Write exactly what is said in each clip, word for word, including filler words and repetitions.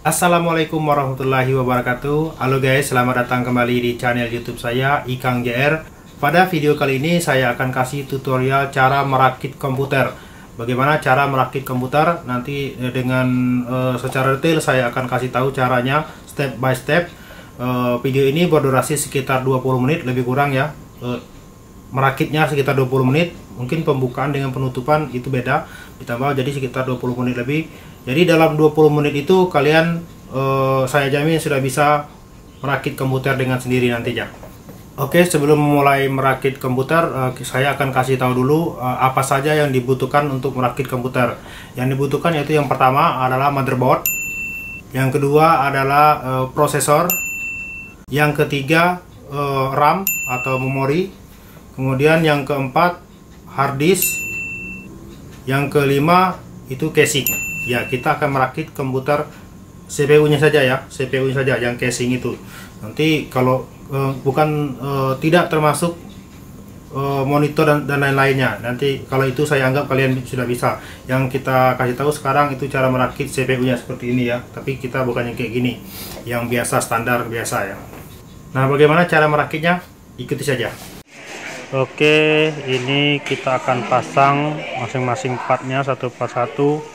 Assalamualaikum warahmatullahi wabarakatuh. Halo guys, selamat datang kembali di channel YouTube saya, Ikang J R. Pada video kali ini saya akan kasih tutorial cara merakit komputer. Bagaimana cara merakit komputer? Nanti dengan uh, secara detail saya akan kasih tahu caranya step by step. Uh, video ini berdurasi sekitar dua puluh menit lebih kurang ya. Uh, merakitnya sekitar dua puluh menit. Mungkin pembukaan dengan penutupan itu beda, ditambah jadi sekitar dua puluh menit lebih. Jadi dalam dua puluh menit itu kalian eh, saya jamin sudah bisa merakit komputer dengan sendiri nantinya. Oke, sebelum memulai merakit komputer, eh, saya akan kasih tahu dulu eh, apa saja yang dibutuhkan untuk merakit komputer. Yang dibutuhkan yaitu yang pertama adalah motherboard, yang kedua adalah eh, prosesor, yang ketiga eh, RAM atau memori, kemudian yang keempat hard disk, yang kelima itu casing. Ya, kita akan merakit komputer C P U-nya saja ya, C P U-nya saja yang casing itu. Nanti kalau uh, bukan uh, tidak termasuk uh, monitor dan, dan lain-lainnya. Nanti kalau itu saya anggap kalian sudah bisa. Yang kita kasih tahu sekarang itu cara merakit C P U-nya seperti ini ya. Tapi kita bukan yang kayak gini, yang biasa standar biasa ya. Nah, bagaimana cara merakitnya? Ikuti saja. Oke, ini kita akan pasang masing-masing partnya satu persatu.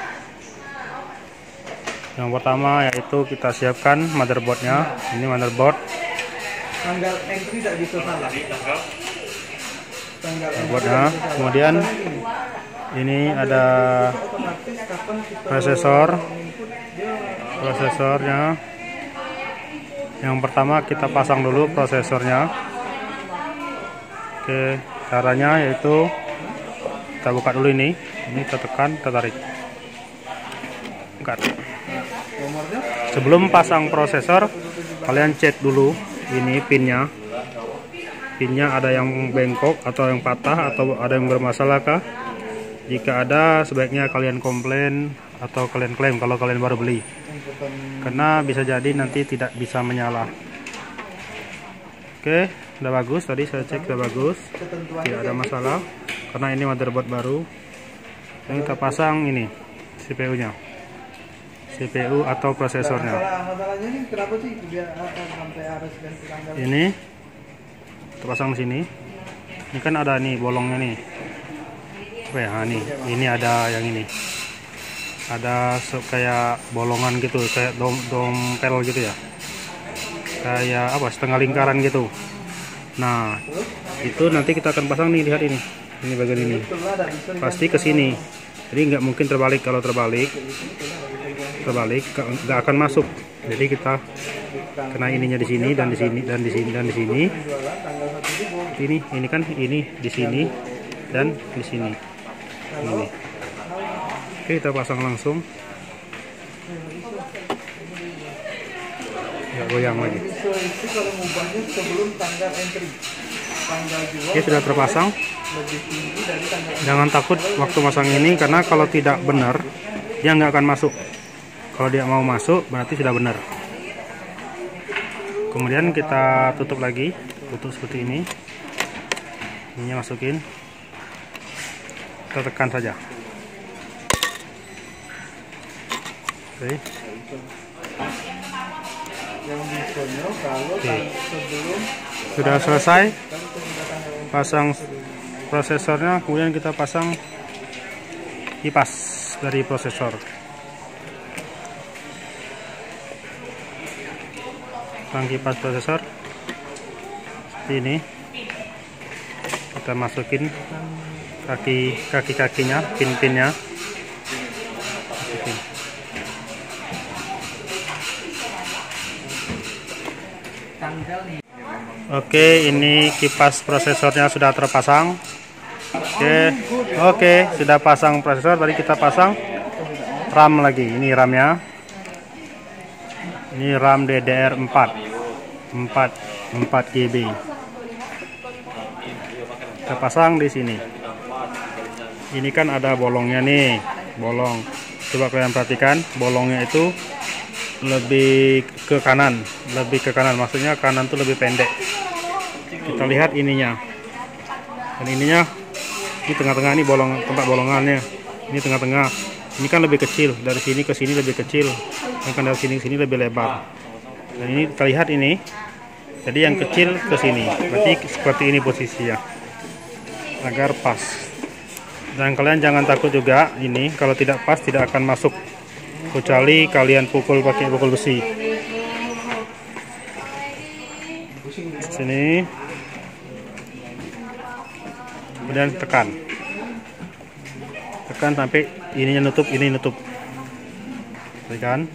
Yang pertama yaitu kita siapkan motherboardnya. Ini motherboard. Tanggal entry tidak bisa salah. Motherboardnya. Kemudian ini ada prosesor. Prosesornya. Yang pertama kita pasang dulu prosesornya. Oke, caranya yaitu kita buka dulu ini. Ini kita tekan, kita tarik. Buka. Sebelum pasang prosesor, kalian cek dulu ini pinnya. Pinnya ada yang bengkok atau yang patah atau ada yang bermasalah kah? Jika ada, sebaiknya kalian komplain atau kalian klaim kalau kalian baru beli. Karena bisa jadi nanti tidak bisa menyala. Oke, udah bagus. Tadi saya cek udah bagus. Tidak ada masalah. Karena ini motherboard baru. Yang kita pasang ini C P U-nya. C P U atau prosesornya. Ini terpasang di sini. Ini kan ada nih bolongnya nih. Oke, nah nih, ini ada yang ini. Ada kayak bolongan gitu, kayak dom dompel gitu ya. Kayak apa? Setengah lingkaran gitu. Nah, itu nanti kita akan pasang nih, lihat ini. Ini bagian ini. Pasti ke sini. Jadi nggak mungkin terbalik. Kalau terbalik terbalik nggak akan masuk. Jadi kita kena ininya di sini dan di sini dan di sini dan di sini. Ini ini kan ini di sini dan di sini. Ini. Oke, kita pasang langsung. Nggak goyang lagi. Oke, sudah terpasang. Jangan takut waktu masang ini karena kalau tidak benar dia nggak akan masuk. Kalau dia mau masuk berarti sudah benar. Kemudian kita tutup lagi, tutup seperti ini. Ininya masukin. Kita tekan saja. Oke. Oke. Sudah selesai pasang prosesornya, kemudian kita pasang kipas dari prosesor. Pasang kipas prosesor seperti ini. Kita masukin kaki kaki kakinya, pin pinnya. Oke, ini kipas prosesornya sudah terpasang. Oke, oke, sudah pasang prosesor. Tadi kita pasang RAM lagi. Ini RAM-nya. Ini RAM D D R empat empat G B. Kita pasang di sini. Ini kan ada bolongnya nih, bolong. Coba kalian perhatikan, bolongnya itu lebih ke kanan, lebih ke kanan. Maksudnya kanan tuh lebih pendek. Kita lihat ininya. Dan ininya di tengah-tengah ini bolong, tempat bolongannya. Ini tengah-tengah. Ini kan lebih kecil, dari sini ke sini lebih kecil, yang dari sini ke sini lebih lebar. Dan ini terlihat ini, jadi yang kecil ke sini, berarti seperti ini posisinya, agar pas. Dan kalian jangan takut juga, ini kalau tidak pas tidak akan masuk, kecuali kalian pukul pakai pukul besi. Sini, kemudian tekan, tekan sampai ininya nutup, ini nutup, tekan.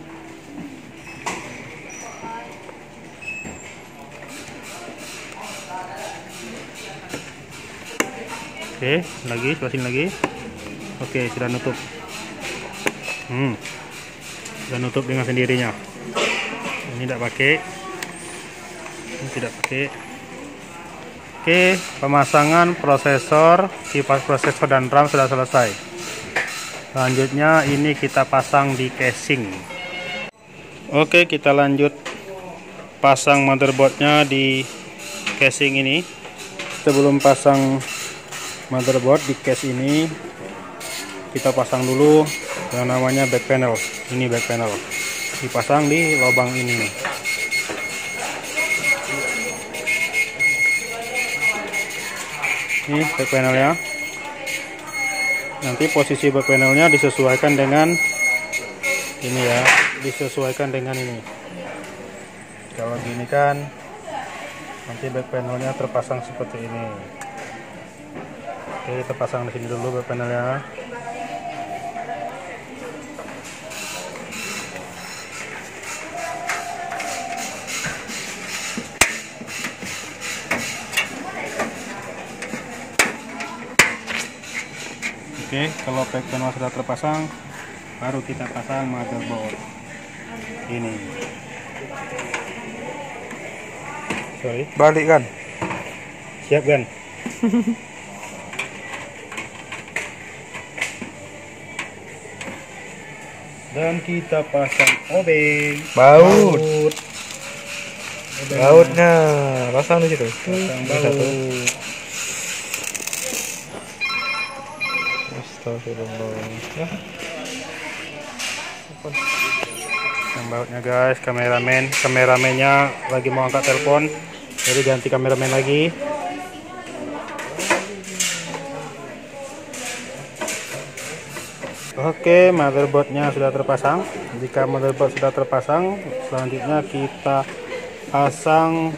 Oke, lagi, sebelah sini lagi. Oke, sudah nutup. Hmm, sudah nutup dengan sendirinya. Ini tidak pakai. Ini tidak pakai. Oke, pemasangan prosesor, kipas prosesor dan RAM sudah selesai. Selanjutnya ini kita pasang di casing. Oke, kita lanjut pasang motherboardnya di casing ini. Sebelum pasang motherboard di case ini, kita pasang dulu yang namanya back panel. Ini back panel dipasang di lubang ini nih. Ini back panelnya. Nanti posisi back panelnya disesuaikan dengan ini ya, disesuaikan dengan ini. Kalau gini kan nanti back panelnya terpasang seperti ini. Oke, kita pasang di sini dulu back panelnya. Oke, kalau back panel sudah terpasang, baru kita pasang motherboard ini. Sorry, Balik kan? siap kan? Dan kita pasang obeng. Baut. Baut. Bautnya pasang di situ. Pasang baut. Astagfirullah. Ya. Yang bautnya guys, kameramen, kameramennya lagi mau angkat telepon, jadi ganti kameramen lagi. Oke, motherboardnya sudah terpasang. Jika motherboard sudah terpasang, selanjutnya kita pasang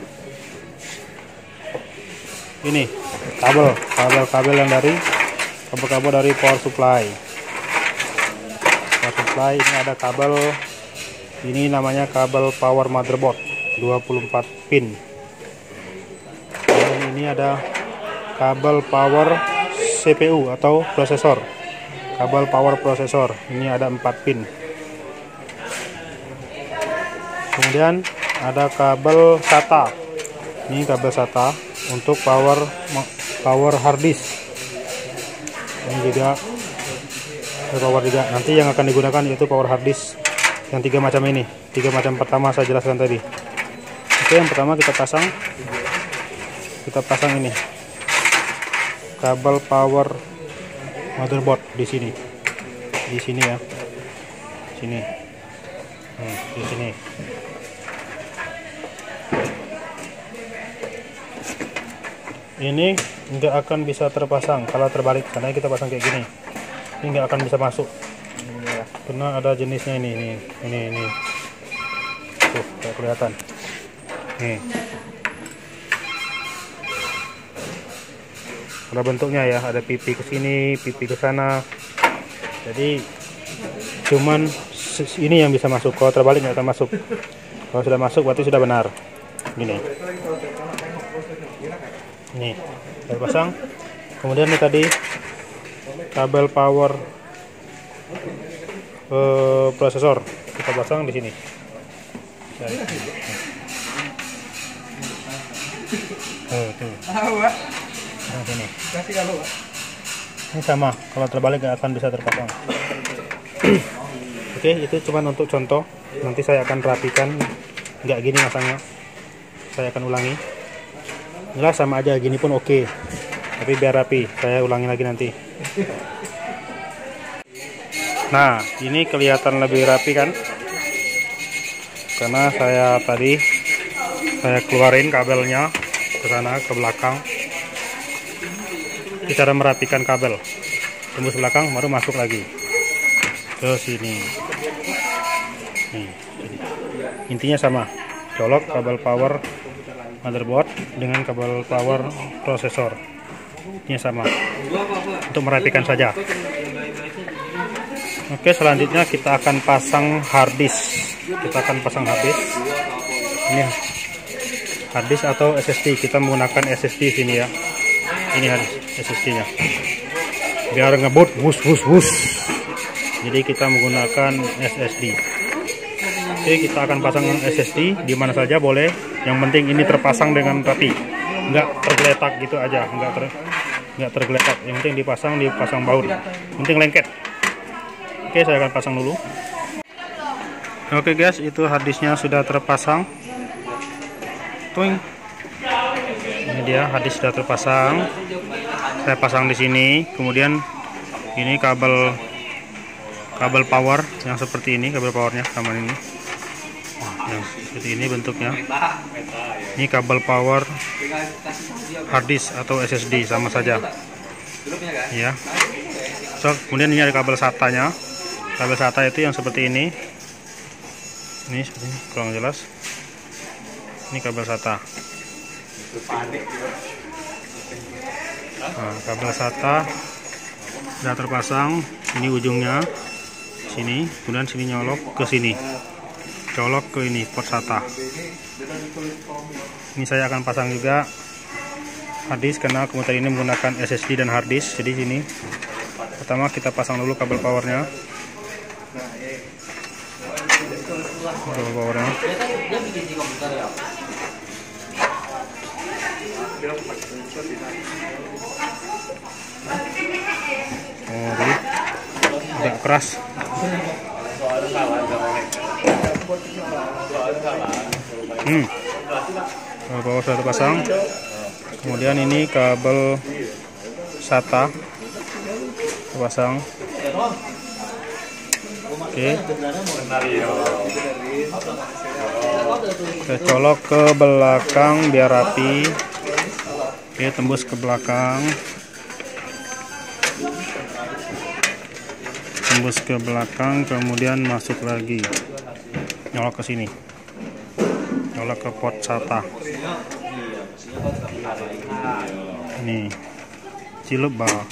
ini kabel, kabel-kabel yang dari kabel-kabel dari power supply. Power supply ini ada kabel, ini namanya kabel power motherboard dua puluh empat pin. Dan ini ada kabel power C P U atau prosesor. Kabel power prosesor ini ada empat pin. Kemudian ada kabel SATA. Ini kabel SATA untuk power power hard disk. Ini juga power juga. Nanti yang akan digunakan yaitu power hard disk yang tiga macam ini. Tiga macam pertama saya jelaskan tadi. Oke, yang pertama kita pasang. Kita pasang ini kabel power motherboard di sini, di sini ya, sini, hmm, di sini. Ini nggak akan bisa terpasang kalau terbalik, karena kita pasang kayak gini, ini nggak akan bisa masuk, karena ada jenisnya ini, ini, ini, ini, tuh kayak kelihatan, nih. Ada bentuknya ya, ada pipi ke sini, pipi ke sana. Jadi cuman ini yang bisa masuk, kalau terbalik nggak akan masuk. Kalau sudah masuk berarti sudah benar. Gini. Nih, kita pasang. Kemudian ini tadi kabel power eh, prosesor kita pasang di sini. Tuh, tuh. Nah, sini. Ini sama, kalau terbalik nggak akan bisa terpasang. Oke, itu cuma untuk contoh. Nanti saya akan rapikan, nggak gini masangnya. Saya akan ulangi. Jelas sama aja, gini pun oke. Tapi biar rapi, saya ulangi lagi nanti. Nah, ini kelihatan lebih rapi kan? Karena saya tadi saya keluarin kabelnya ke sana ke belakang. Ini cara merapikan kabel. Tembus belakang baru masuk lagi ke sini. Nih, sini. Intinya sama. Colok kabel power motherboard dengan kabel power prosesor. Ini sama. Untuk merapikan saja. Oke, selanjutnya kita akan pasang harddisk. Kita akan pasang harddisk. Ini harddisk atau S S D. Kita menggunakan S S D sini ya. Ini S S D-nya. Biar ngebut, wus wus wus. Jadi kita menggunakan S S D. Oke, kita akan pasang S S D di mana saja boleh. Yang penting ini terpasang dengan rapi, nggak tergeletak gitu aja, nggak ter, nggak tergeletak. Yang penting dipasang, dipasang baut. Yang penting lengket. Oke, saya akan pasang dulu. Oke guys, itu harddisknya sudah terpasang. Tuing. Ini dia harddisk sudah terpasang. Saya pasang di sini. Kemudian ini kabel kabel power yang seperti ini, kabel powernya sama ini. Yang seperti ini bentuknya. Ini kabel power harddisk atau S S D sama saja. Ya. So, kemudian ini ada kabel SATA-nya. Kabel SATA itu yang seperti ini. Ini seperti ini, kurang jelas. Ini kabel SATA. Nah, kabel SATA sudah terpasang. Ini ujungnya sini, kemudian sini nyolok ke sini, colok ke ini port SATA. Ini saya akan pasang juga harddisk karena komputer ini menggunakan S S D dan harddisk. Jadi sini pertama kita pasang dulu kabel powernya. Kabel powernya. Oh, jadi agak keras. Hmm. Kabel power sudah terpasang. Kemudian ini kabel SATA terpasang. Oke. Kita colok ke belakang biar rapi. Oke, tembus ke belakang. Tembus ke belakang, kemudian masuk lagi. Nyolok ke sini. Nyolok ke port SATA. Ini cilup bawah.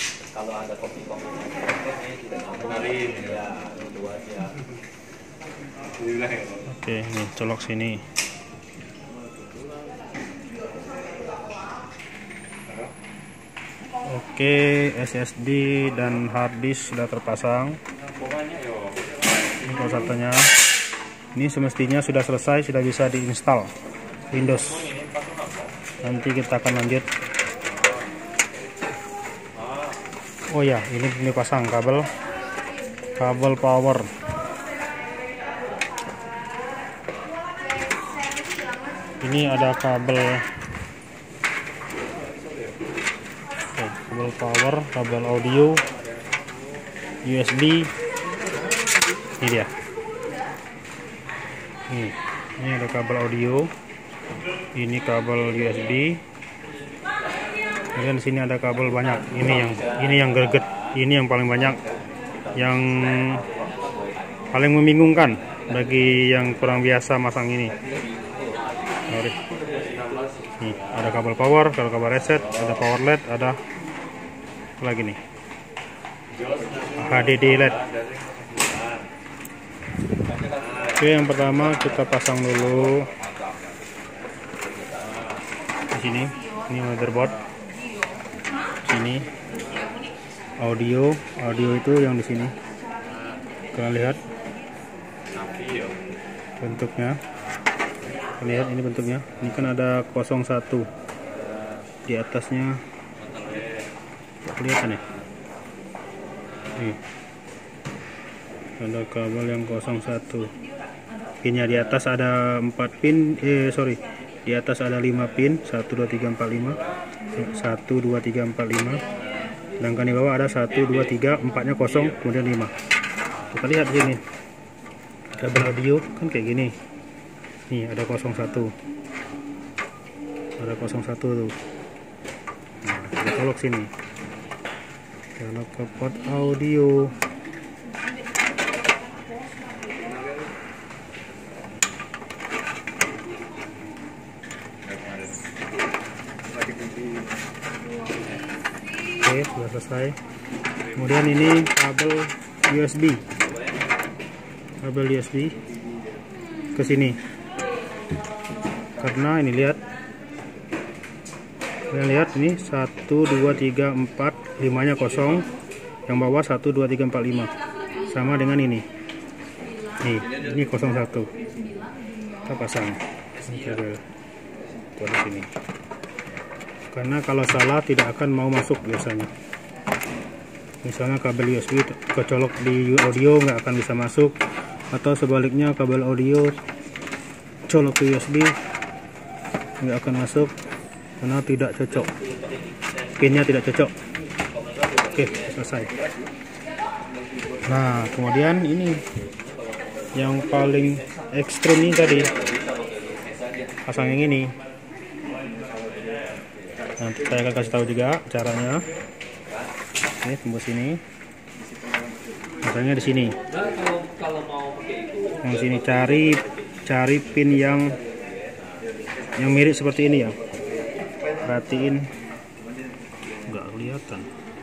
Oke, ini colok sini. Oke, S S D dan harddisk sudah terpasang. Ini kalau satunya. Ini semestinya sudah selesai, sudah bisa diinstal Windows. Nanti kita akan lanjut. Oh ya, ini ini pasang kabel kabel power. Ini ada kabel Oke, kabel power, kabel audio, U S B. Ini dia. Ini, ini ada kabel audio. Ini kabel U S B. Kemudian di sini ada kabel banyak. Ini yang ini yang greget. Ini yang paling banyak. Yang paling membingungkan bagi yang kurang biasa masang ini. Nih, ada kabel power, kabel kabel reset, ada power L E D, ada apa lagi nih? H D D L E D. Oke, yang pertama kita pasang dulu di sini. Ini motherboard. Sini audio, audio itu yang di sini. Kalian lihat bentuknya. Lihat ini bentuknya. Ini kan ada nol satu di atasnya. Kelihatan ya? Nih. Ada kabel yang nol satu. Pinnya di atas ada empat pin, eh sorry. Di atas ada lima pin, satu dua tiga empat lima. satu dua tiga empat lima. Sedangkan di bawah ada satu dua tiga, empatnya kosong, kemudian lima. Kita lihat di sini kabel audio kan kayak gini. Nih ada nol satu, ada nol satu tuh. Nah, kita colok sini, colok ke port audio. Oke, sudah selesai. Kemudian ini kabel U S B, kabel U S B ke sini. Karena ini lihat, kalian lihat ini satu dua tiga empat, limanya kosong, yang bawah satu dua tiga empat lima, sama dengan ini. Nih, ini nol satu. Kita pasang ini kabel buat di sini. Karena kalau salah tidak akan mau masuk biasanya. Misalnya kabel U S B kecolok di audio nggak akan bisa masuk, atau sebaliknya kabel audio colok ke U S B nggak akan masuk karena tidak cocok, pinnya tidak cocok. Oke, selesai. Nah, kemudian ini yang paling ekstrim ini tadi, pasang yang ini. Nanti saya akan kasih tahu juga caranya. Ini tembus sini, pasangnya di sini. Yang sini cari cari pin yang yang mirip seperti ini ya. Perhatiin, nggak kelihatan.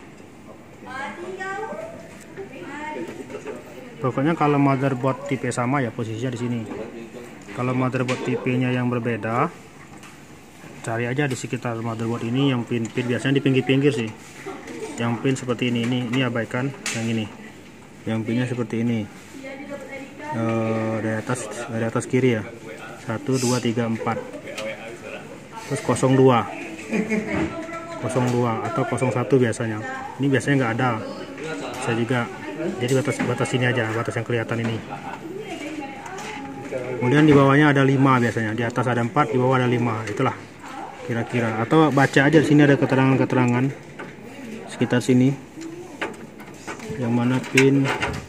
Pokoknya kalau motherboard tipe sama ya posisinya di sini. Kalau motherboard tipenya yang berbeda, cari aja di sekitar motherboard ini yang pin-pin, biasanya di pinggir-pinggir sih. Yang pin seperti ini, ini ini abaikan yang ini. Yang pinnya seperti ini. E, dari atas dari atas kiri ya. satu dua tiga empat. Terus nol dua. nol dua atau nol satu biasanya. Ini biasanya nggak ada. Saya juga. Jadi batas batas ini aja, batas yang kelihatan ini. Kemudian di bawahnya ada lima biasanya. Di atas ada empat, di bawah ada lima. Itulah kira-kira, atau baca aja di sini ada keterangan-keterangan sekitar sini yang mana pin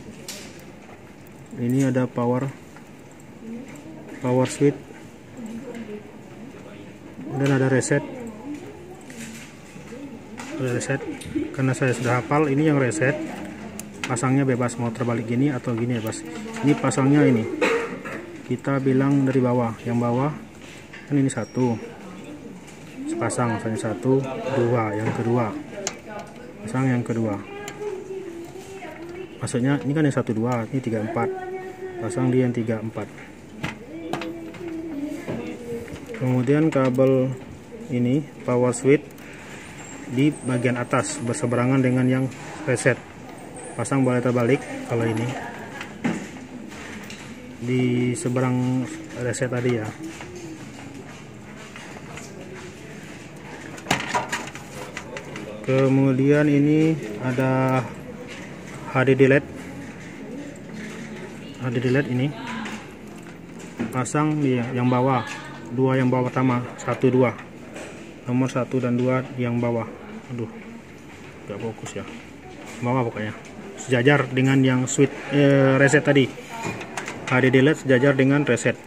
ini, ada power power switch dan ada reset. Ada reset karena saya sudah hafal ini yang reset. Pasangnya bebas, mau terbalik gini atau gini bebas. Ini pasangnya ini kita bilang dari bawah, yang bawah kan ini satu pasang, misalnya satu, dua, yang kedua pasang yang kedua, maksudnya ini kan yang satu, dua, ini tiga, empat, pasang di yang tiga, empat. Kemudian kabel ini power switch di bagian atas berseberangan dengan yang reset, pasang boleh terbalik. Kalau ini di seberang reset tadi ya. Kemudian ini ada H D D L E D, H D D L E D ini pasang di yang bawah, dua yang bawah pertama, satu dua, nomor satu dan dua yang bawah. Aduh, nggak fokus ya, bawah pokoknya sejajar dengan yang switch eh, reset tadi. H D D L E D sejajar dengan reset.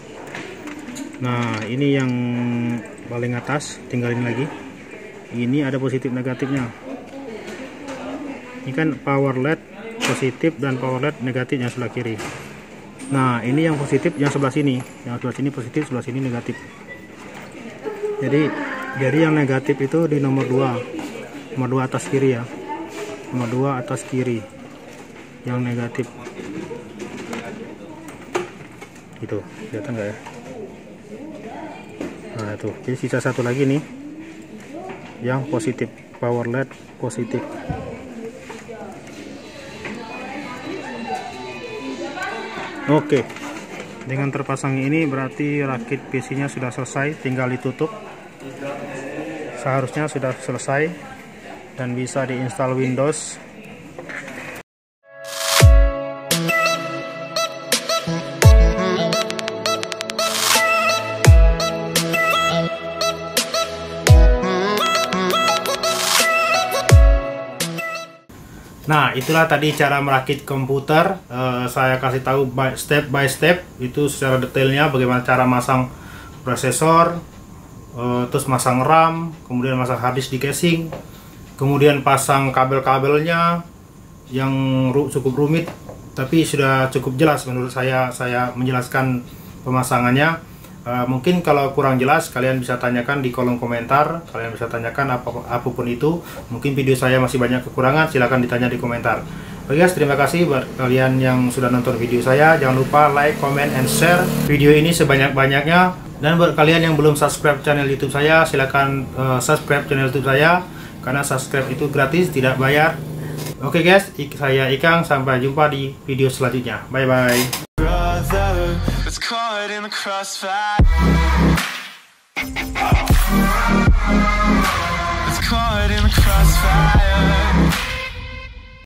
Nah, ini yang paling atas, tinggalin lagi. Ini ada positif negatifnya. Ini kan power L E D positif dan power L E D negatif yang sebelah kiri. Nah, ini yang positif yang sebelah sini, yang sebelah sini positif, sebelah sini negatif. Jadi, jadi yang negatif itu di nomor dua, nomor dua atas kiri ya, nomor dua atas kiri, yang negatif. Gitu, kelihatan nggak ya? Nah itu, jadi sisa satu lagi nih, yang positif, power L E D positif. Oke, dengan terpasang ini berarti rakit P C-nya sudah selesai, tinggal ditutup. Seharusnya sudah selesai dan bisa diinstal Windows. Nah, itulah tadi cara merakit komputer. Uh, saya kasih tahu by step by step itu secara detailnya bagaimana cara masang prosesor, uh, terus masang RAM, kemudian masang hard disk di casing, kemudian pasang kabel-kabelnya yang ru cukup rumit, tapi sudah cukup jelas menurut saya. Saya menjelaskan pemasangannya. Uh, mungkin kalau kurang jelas kalian bisa tanyakan di kolom komentar, kalian bisa tanyakan apa apapun itu. Mungkin video saya masih banyak kekurangan, silahkan ditanya di komentar. Oke guys, terima kasih buat kalian yang sudah nonton video saya. Jangan lupa like, comment, and share video ini sebanyak-banyaknya. Dan buat kalian yang belum subscribe channel YouTube saya, silahkan uh, subscribe channel YouTube saya, karena subscribe itu gratis, tidak bayar. Oke guys, saya Ikang, sampai jumpa di video selanjutnya. Bye bye. It's caught in the crossfire. It's caught in the crossfire.